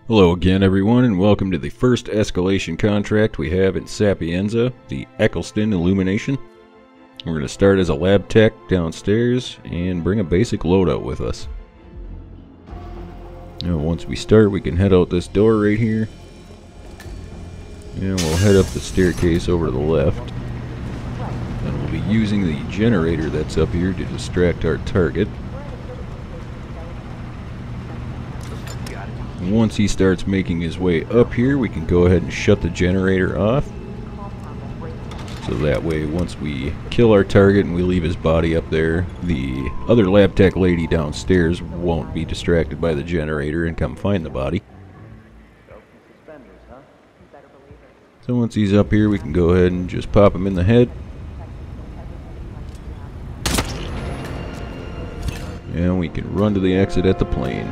Hello again, everyone, and welcome to the first escalation contract we have in Sapienza, the Eccleston Illumination. We're going to start as a lab tech downstairs and bring a basic loadout with us. Now, once we start, we can head out this door right here. And we'll head up the staircase over to the left. And we'll be using the generator that's up here to distract our target. Once he starts making his way up here, we can go ahead and shut the generator off. So that way, once we kill our target and we leave his body up there, the other lab tech lady downstairs won't be distracted by the generator and come find the body. So once he's up here, we can go ahead and just pop him in the head. And we can run to the exit at the plane.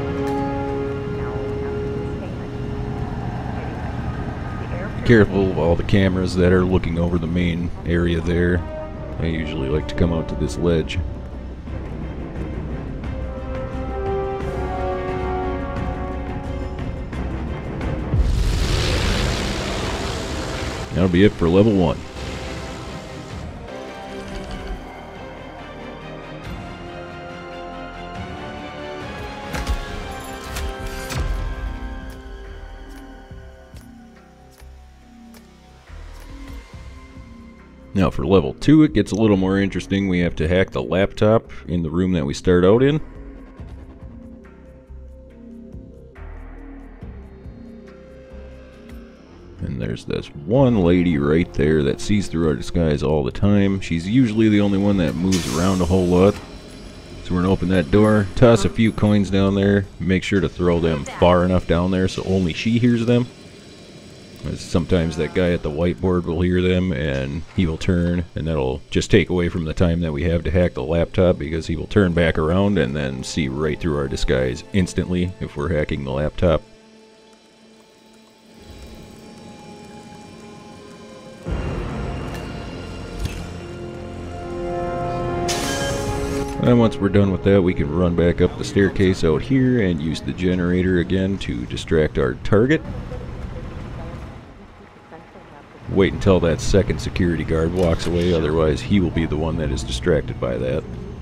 Careful of all the cameras that are looking over the main area there. I usually like to come out to this ledge. That'll be it for level 1. Now for level 2, it gets a little more interesting. We have to hack the laptop in the room that we start out in. And there's this one lady right there that sees through our disguise all the time. She's usually the only one that moves around a whole lot. So we're going to open that door, toss a few coins down there, make sure to throw them far enough down there so only she hears them. Sometimes that guy at the whiteboard will hear them and he will turn, and that'll just take away from the time that we have to hack the laptop, because he will turn back around and then see right through our disguise instantly if we're hacking the laptop. And once we're done with that, we can run back up the staircase out here and use the generator again to distract our target. Wait until that second security guard walks away, otherwise he will be the one that is distracted by that.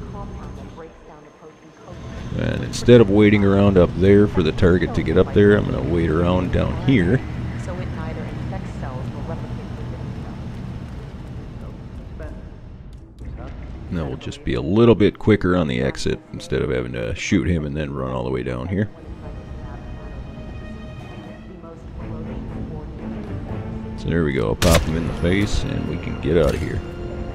And instead of waiting around up there for the target to get up there, I'm going to wait around down here. And that will just be a little bit quicker on the exit instead of having to shoot him and then run all the way down here. So there we go, I'll pop him in the face and we can get out of here.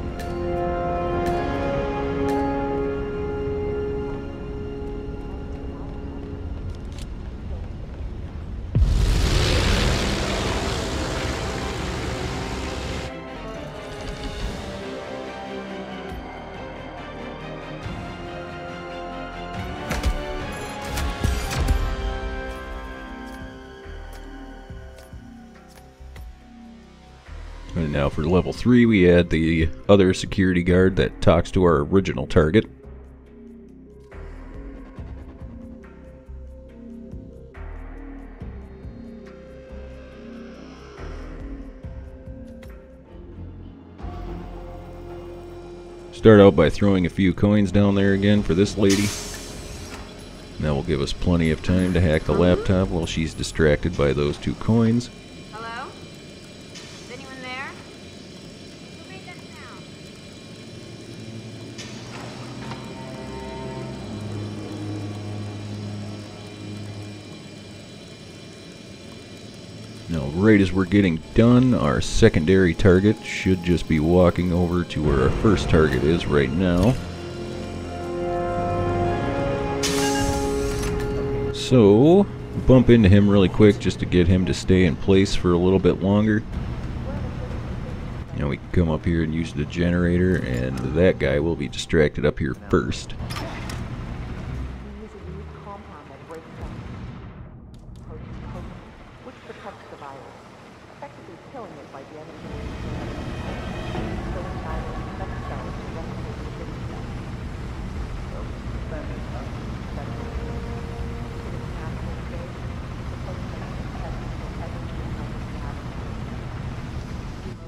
And now for level 3, we add the other security guard that talks to our original target. Start out by throwing a few coins down there again for this lady. That will give us plenty of time to hack the laptop while she's distracted by those 2 coins. Now, right as we're getting done, our secondary target should just be walking over to where our first target is right now. So, bump into him really quick just to get him to stay in place for a little bit longer. Now we can come up here and use the generator, and that guy will be distracted up here first.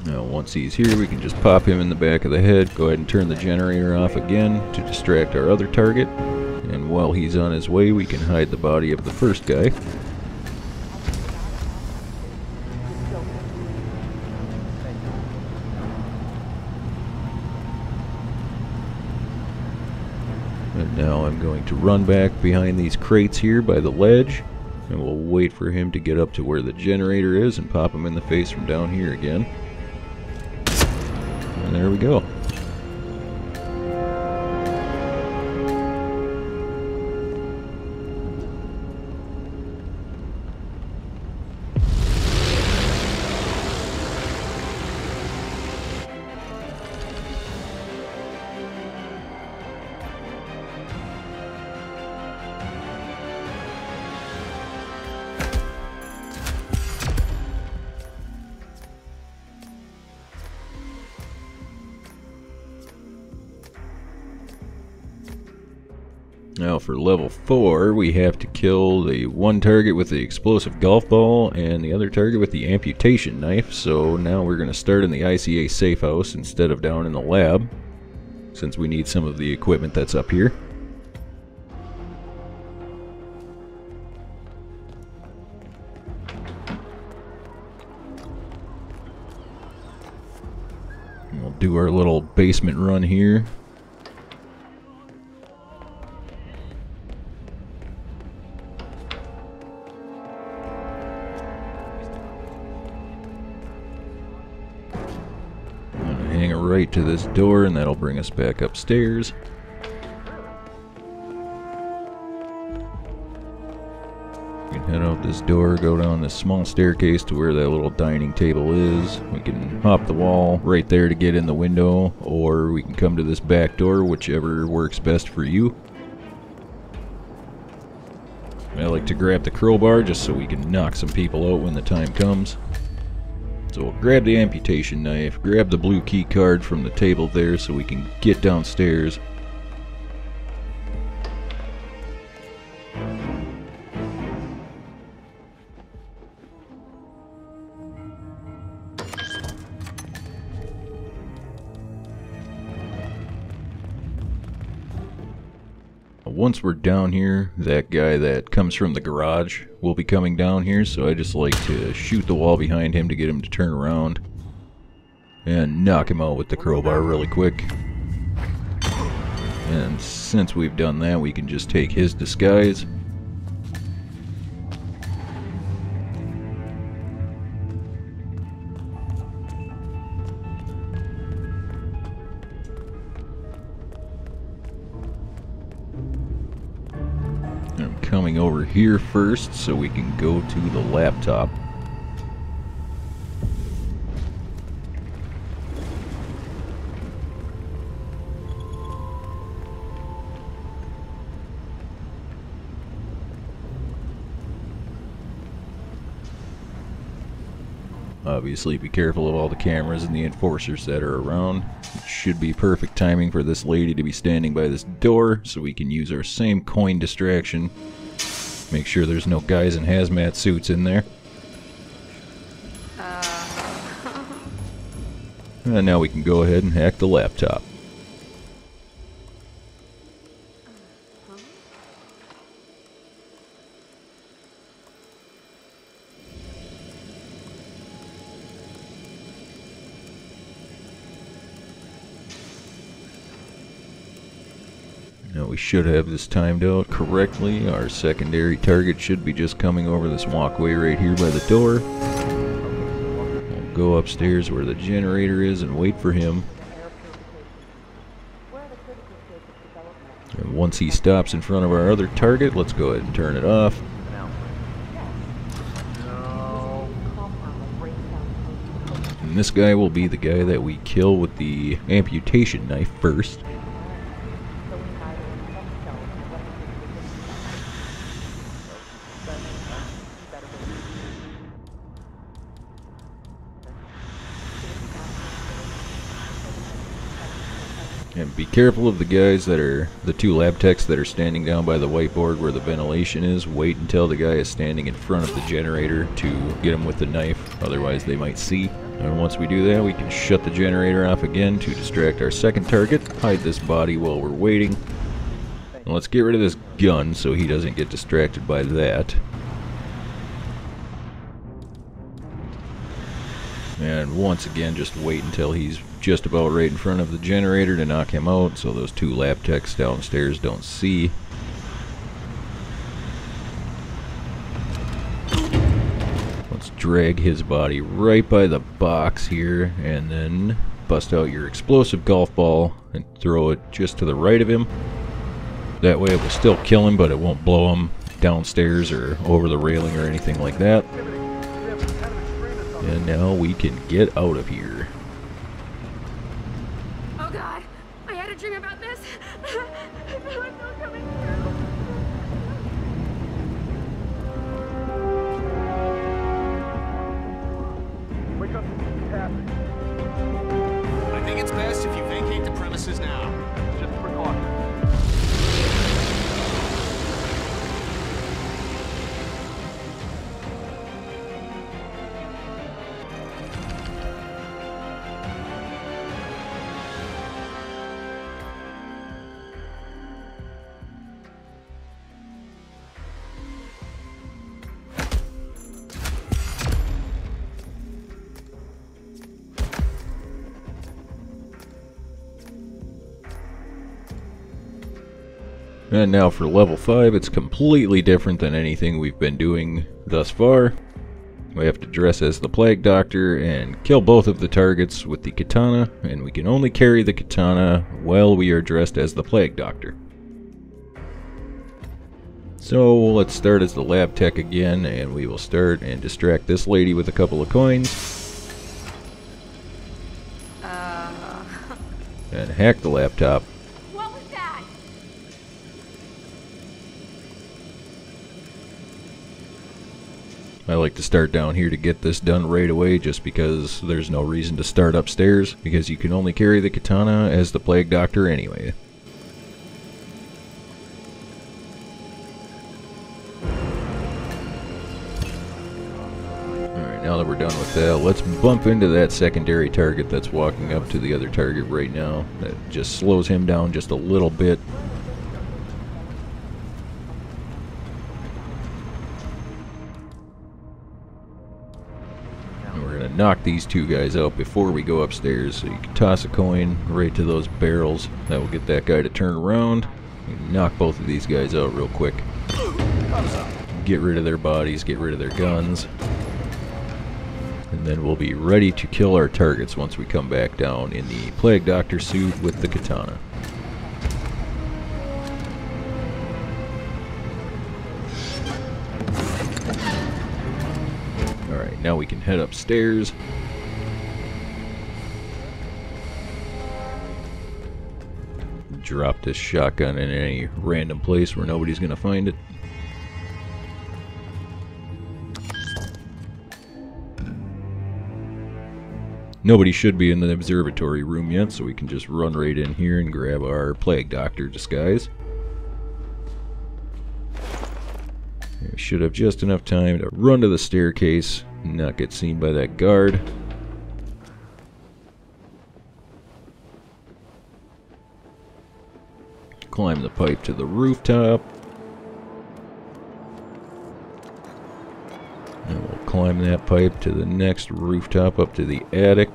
Now once he's here, we can just pop him in the back of the head, go ahead and turn the generator off again to distract our other target. And while he's on his way, we can hide the body of the first guy. And now I'm going to run back behind these crates here by the ledge, and we'll wait for him to get up to where the generator is and pop him in the face from down here again. And there we go. Now for level 4, we have to kill the one target with the explosive golf ball and the other target with the amputation knife. So now we're going to start in the ICA safe house instead of down in the lab, since we need some of the equipment that's up here. We'll do our little basement run here. Hang it right to this door, and that'll bring us back upstairs. We can head out this door, go down this small staircase to where that little dining table is. We can hop the wall right there to get in the window, or we can come to this back door, whichever works best for you. I like to grab the crowbar just so we can knock some people out when the time comes. So we'll grab the amputation knife, grab the blue key card from the table there so we can get downstairs. Once we're down here, that guy that comes from the garage will be coming down here, so I just like to shoot the wall behind him to get him to turn around and knock him out with the crowbar really quick. And since we've done that, we can just take his disguise. I'm coming over here first so we can go to the laptop. Obviously, be careful of all the cameras and the enforcers that are around. It should be perfect timing for this lady to be standing by this door, so we can use our same coin distraction. Make sure there's no guys in hazmat suits in there. And now we can go ahead and hack the laptop. Now we should have this timed out correctly. Our secondary target should be just coming over this walkway right here by the door. We'll go upstairs where the generator is and wait for him. And once he stops in front of our other target, let's go ahead and turn it off. And this guy will be the guy that we kill with the amputation knife first. And be careful of the guys that are, the two lab techs that are standing down by the whiteboard where the ventilation is. Wait until the guy is standing in front of the generator to get him with the knife. otherwise they might see. And once we do that, we can shut the generator off again to distract our second target, hide this body while we're waiting. And let's get rid of this gun so he doesn't get distracted by that. And once again, just wait until he's just about right in front of the generator to knock him out so those two lab techs downstairs don't see. Let's drag his body right by the box here and then bust out your explosive golf ball and throw it just to the right of him. That way it will still kill him, but it won't blow him downstairs or over the railing or anything like that. And now we can get out of here. Oh God, I had a dream about this. I feel like I'm coming through. Wake up, what's happening? I think it's best if you vacate the premises now. Just a precaution. And now for level 5, it's completely different than anything we've been doing thus far. We have to dress as the Plague Doctor and kill both of the targets with the katana, and we can only carry the katana while we are dressed as the Plague Doctor. So let's start as the lab tech again, and we will start and distract this lady with a couple of coins. And hack the laptop. What was that? I like to start down here to get this done right away just because there's no reason to start upstairs because you can only carry the katana as the Plague Doctor anyway. Alright, now that we're done with that, let's bump into that secondary target that's walking up to the other target right now. That just slows him down just a little bit. Knock these two guys out before we go upstairs. So you can toss a coin right to those barrels. That will get that guy to turn around. Knock both of these guys out real quick. Get rid of their bodies, get rid of their guns. And then we'll be ready to kill our targets once we come back down in the Plague Doctor suit with the katana. Now we can head upstairs. Drop this shotgun in any random place where nobody's gonna find it. Nobody should be in the observatory room yet, so we can just run right in here and grab our Plague Doctor disguise. We should have just enough time to run to the staircase and not get seen by that guard. Climb the pipe to the rooftop. And we'll climb that pipe to the next rooftop up to the attic.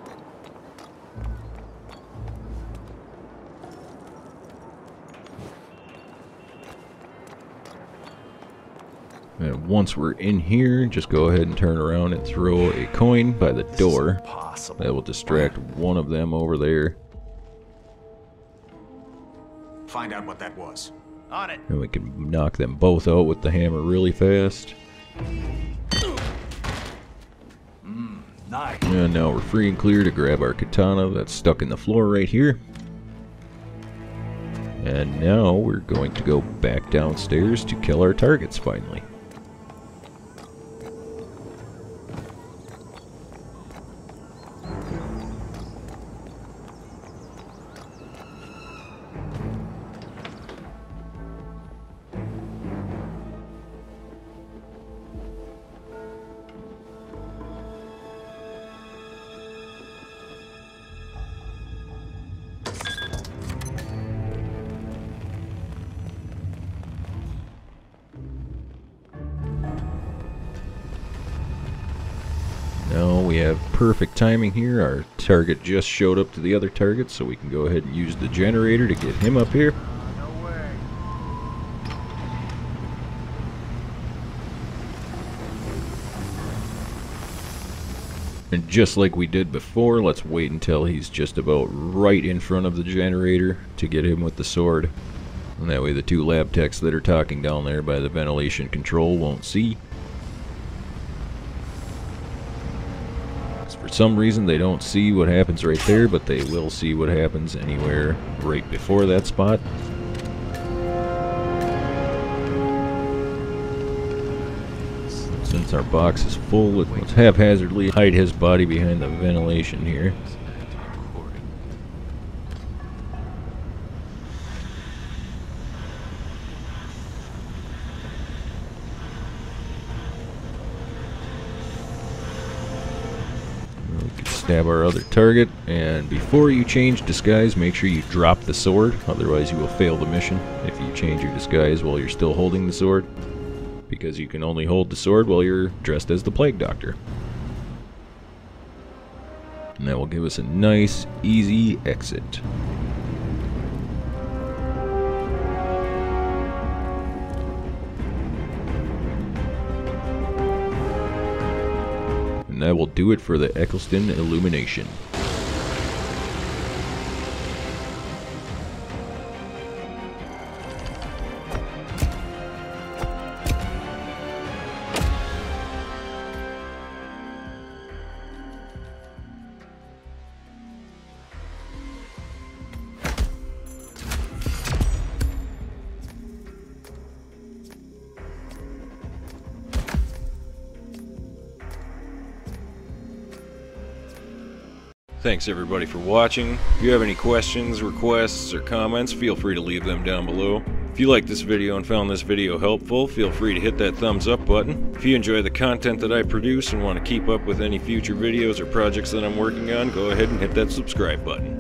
And once we're in here, just go ahead and turn around and throw a coin by the door. That will distract one of them over there. Find out what that was. On it. And we can knock them both out with the hammer really fast. Nice. And now we're free and clear to grab our katana that's stuck in the floor right here. And now we're going to go back downstairs to kill our targets finally. we have perfect timing here. Our target just showed up to the other target, so we can go ahead and use the generator to get him up here. No way. And just like we did before, let's wait until he's just about right in front of the generator to get him with the sword. And that way the two lab techs that are talking down there by the ventilation control won't see. For some reason they don't see what happens right there, but they will see what happens anywhere right before that spot. Since our box is full, let's haphazardly hide his body behind the ventilation here. We can stab our other target, and before you change disguise, make sure you drop the sword, otherwise you will fail the mission if you change your disguise while you're still holding the sword. Because you can only hold the sword while you're dressed as the Plague Doctor. And that will give us a nice, easy exit. And that will do it for the Eccleston Illumination. Thanks everybody for watching. If you have any questions, requests, or comments, feel free to leave them down below. If you liked this video and found this video helpful, feel free to hit that thumbs up button. If you enjoy the content that I produce and want to keep up with any future videos or projects that I'm working on, go ahead and hit that subscribe button.